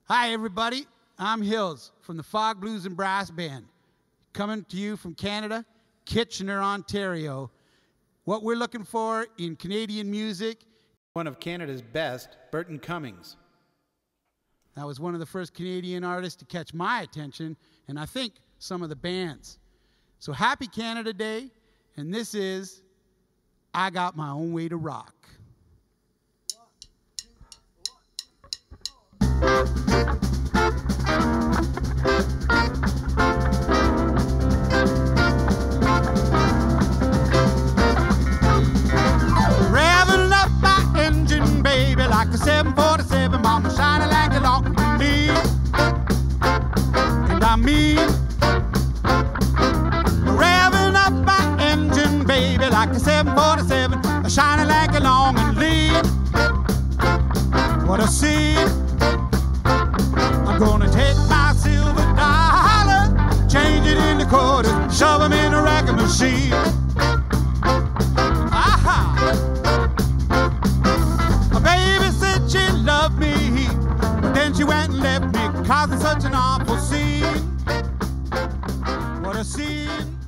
Hi, everybody. I'm Hills from the Fog Blues and Brass Band, coming to you from Canada, Kitchener, Ontario. What we're looking for in Canadian music, one of Canada's best, Burton Cummings. That was one of the first Canadian artists to catch my attention, and I think some of the bands. So happy Canada Day, and this is I Got My Own Way to Rock. Revving up my engine, baby, like a 747, mama shining like a long lead. And I mean, revving up my engine, baby, like a 747, shining like a long lead. What a scene! I'm gonna take my silver dollar, change it into quarters, shove them in a racket machine. Aha! My baby said she loved me, but then she went and left me, causing such an awful scene. What a scene!